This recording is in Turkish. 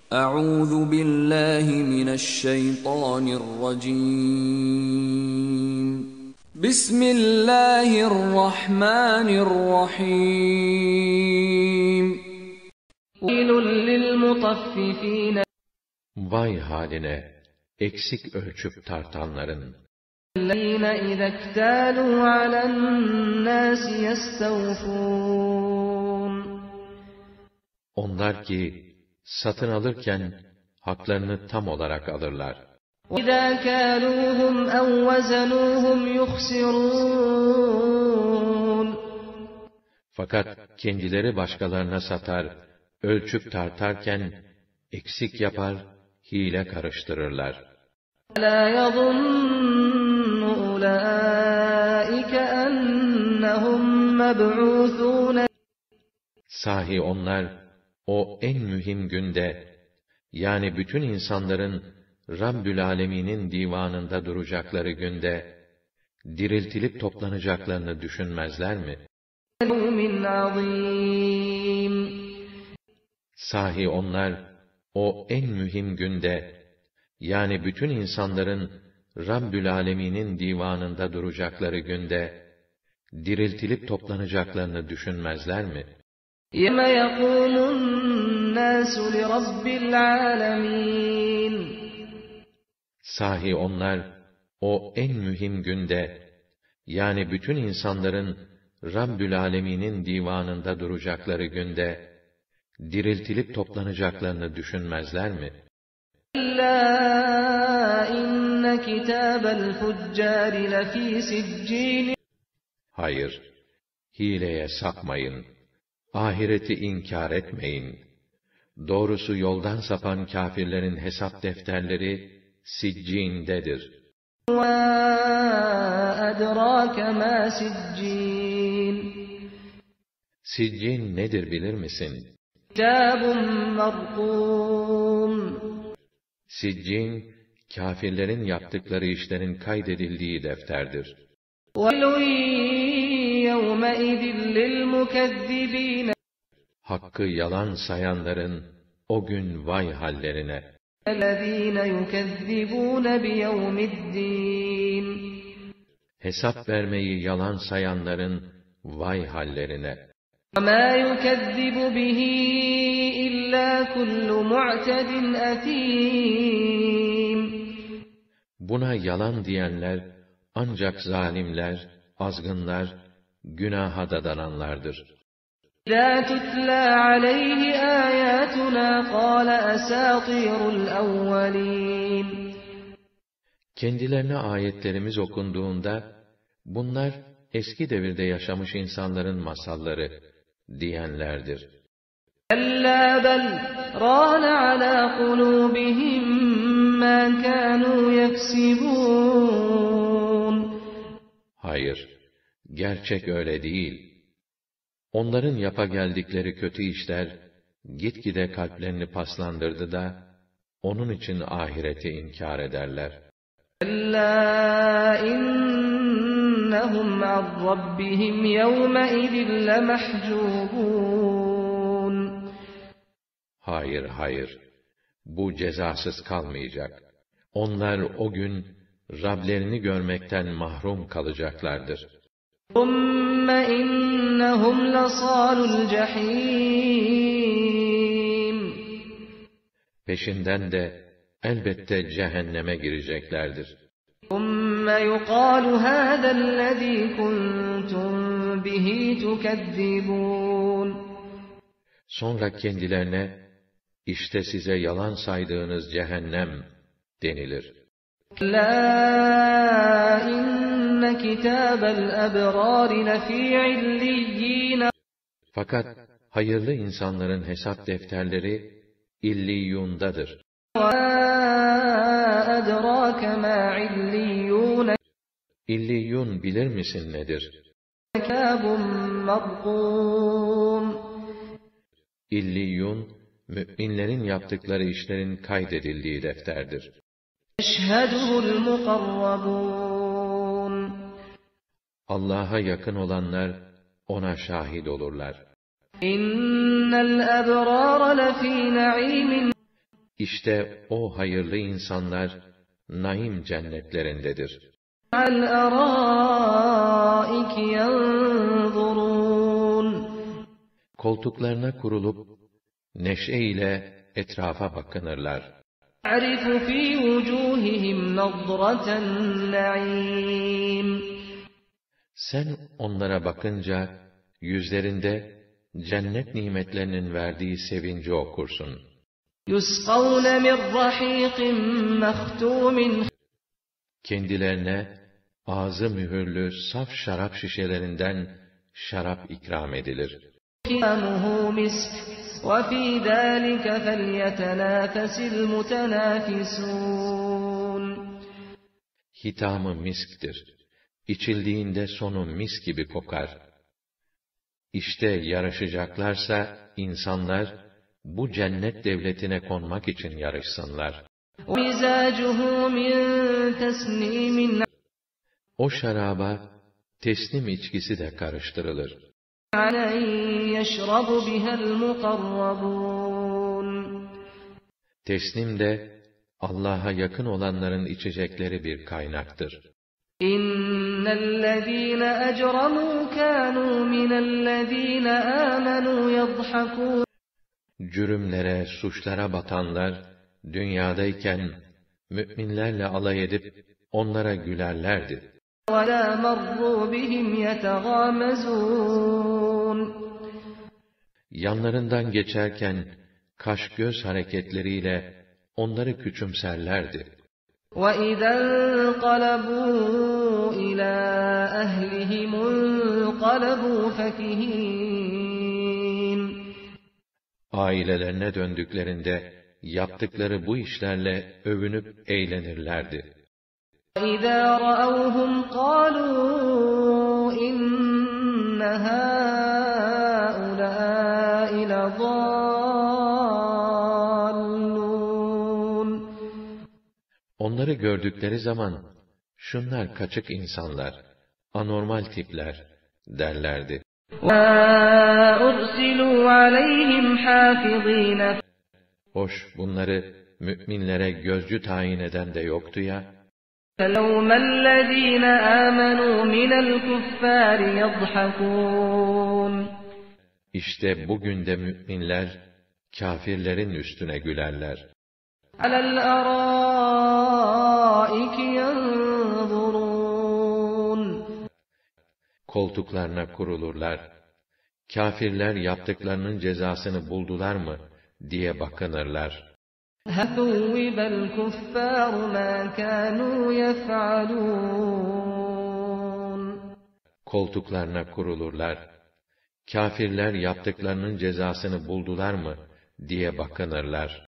Euzu billahi mineşşeytanirracim. Bismillahirrahmanirrahim. Veylül lil mutaffifin. Vay haline, eksik ölçüp tartanların. Ellezîne izektâlû alennâsi yestevfûn. Onlar ki satın alırken haklarını tam olarak alırlar. وَإِذَا كَالُوهُمْ اَوْ وَزَنُوهُمْ يُخْسِرُونَ. Fakat kendileri başkalarına satar, ölçüp tartarken eksik yapar, hile karıştırırlar. لَا يَظُنُّ أُولَٰئِكَ أَنَّهُمْ مَبْعُوثُونَ. Sahi onlar, o en mühim günde, yani bütün insanların Rabbül Alemin'in divanında duracakları günde, diriltilip toplanacaklarını düşünmezler mi? Sahi onlar, o en mühim günde, yani bütün insanların Rabbül Alemin'in divanında duracakları günde, diriltilip toplanacaklarını düşünmezler mi? يَوْمَ يَقُومُ النَّاسُ لِرَبِّ الْعَالَمِينَ. Sahi onlar, o en mühim günde, yani bütün insanların Rabbül Alemin'in divanında duracakları günde, diriltilip toplanacaklarını düşünmezler mi? إِلَّا إِنَّ كِتَابَ الْفُجَّارِ لَفِي سِجِّينٍ. Hayır, hileye sapmayın, ahireti inkar etmeyin. Doğrusu yoldan sapan kâfirlerin hesap defterleri Siccin'dedir. وَأَدْرَاكَ مَا سِجِّينٌ. Siccin nedir bilir misin? كِتَابٌ مَرْقُومٌ. Siccin, kâfirlerin yaptıkları işlerin kaydedildiği defterdir. وَيْلٌ يَوْمَئِذٍ لِلْمُكَذِّبِينَ. Hakkı yalan sayanların o gün vay hallerine. الَّذ۪ينَ يُكَذِّبُونَ بِيَوْمِ الدِّينِ. Hesap vermeyi yalan sayanların vay hallerine. وَمَا يُكَذِّبُ بِهِ إِلَّا كُلُّ مُعْتَدٍ أَثِيمٍ. Buna yalan diyenler ancak zalimler, azgınlar, günaha dadananlardır. إِذَا تُتْلَى عَلَيْهِ آيَاتُنَا قَالَ أَسَاطِيرُ الْأَوَّلِينَ. Kendilerine ayetlerimiz okunduğunda, bunlar eski devirde yaşamış insanların masalları diyenlerdir. كَلَّا بَلْ رَانَ عَلَى قُلُوبِهِمْ مَا كَانُوا يَكْسِبُونَ. Hayır, gerçek öyle değil. Onların yapa geldikleri kötü işler, gitgide kalplerini paslandırdı da, onun için ahireti inkar ederler. كَلَّا إِنَّهُمْ عَنْ رَبِّهِمْ يَوْمَئِذٍ لَمَحْجُوبُونَ. Hayır, hayır, bu cezasız kalmayacak. Onlar o gün, Rablerini görmekten mahrum kalacaklardır. ثُمَّ إِنَّهُمْ لَصَالُو الْجَحِيمِ. Peşinden de elbette cehenneme gireceklerdir. ثُمَّ يُقَالُ هَذَا الَّذ۪ي كُنْتُمْ بِهِ تُكَذِّبُونَ. Sonra kendilerine, işte size yalan saydığınız cehennem denilir. لَا إِنَّ كِتَابَ الْأَبْرَارِ لَفِي عِلِّيِّينَ. Fakat hayırlı insanların hesap defterleri İlliyun'dadır. وَأَدْرَاكَ مَا عِلِّيُّونَ. İlliyun bilir misin nedir? كِتَابٌ مَرْقُومٌ. İlliyun, mü'minlerin yaptıkları işlerin kaydedildiği defterdir. يَشْهَدُهُ الْمُقَرَّبُونَ. Allah'a yakın olanlar ona şahit olurlar. İnnel ebrâre lefî naîmin. İşte o hayırlı insanlar, naim cennetlerindedir. عَلَى الْأَرَائِكِ يَنْظُرُونَ Koltuklarına kurulup, neşe ile etrafa bakınırlar. تَعْرِفُ فِي وُجُوهِهِمْ نَضْرَةَ النَّعِيمِ Sen onlara bakınca, yüzlerinde cennet nimetlerinin verdiği sevinci okursun. يُسْقَوْنَ مِنْ رَحِيقٍ مَخْتُومٍ Kendilerine ağzı mühürlü saf şarap şişelerinden şarap ikram edilir. خِتَامُهُ مِسْكٌ وَفِي ذَلِكَ فَلْيَتَنَافَسِ الْمُتَنَافِسُونَ Hitamı misktir. İçildiğinde sonu mis gibi kokar. İşte yarışacaklarsa insanlar bu cennet devletine konmak için yarışsınlar. وَمِزَاجُهُ مِنْ تَسْنِيمٍ O şaraba teslim içkisi de karıştırılır. عَلًا يَشْرَبُ بِهَا الْمُقَرَّبُونَ Teslim de Allah'a yakın olanların içecekleri bir kaynaktır. إِنَّ الَّذ۪ينَ أَجْرَمُوا كَانُوا مِنَ الَّذ۪ينَ آمَنُوا يَضْحَكُونَ Cürümlere, suçlara batanlar, dünyadayken müminlerle alay edip onlara gülerlerdi. وَلَا مَرُّوا بِهِمْ يَتَغَامَزُونَ Yanlarından geçerken kaş-göz hareketleriyle onları küçümserlerdi. وَإِذَا انقَلَبُوا إِلَى أَهْلِهِمُ انقَلَبُوا فَكِهِينَ Ailelerine döndüklerinde yaptıkları bu işlerle övünüp eğlenirlerdi. وَإِذَا رَأَوْهُمْ قَالُوا إِنَّ هَؤُلَاءِ لَضَالُّونَ Onları gördükleri zaman, şunlar kaçık insanlar, anormal tipler derlerdi. وَمَا أُرْسِلُوا عَلَيْهِمْ حَافِظِينَ Hoş, bunları müminlere gözcü tayin eden de yoktu ya. فَلَوْمَ الَّذ۪ينَ آمَنُوا مِنَ الْكُفَّارِ يَضْحَكُونَ İşte bugün de müminler, kâfirlerin üstüne gülerler. عَلَى الْأَرَائِكِ يَنْظُرُونَ Koltuklarına kurulurlar. Kâfirler yaptıklarının cezasını buldular mı diye bakınırlar. هَثُوِّبَ الْكُفَّارُ مَا كَانُوا يَفْعَلُونَ Koltuklarına kurulurlar. Kâfirler yaptıklarının cezasını buldular mı diye bakınırlar.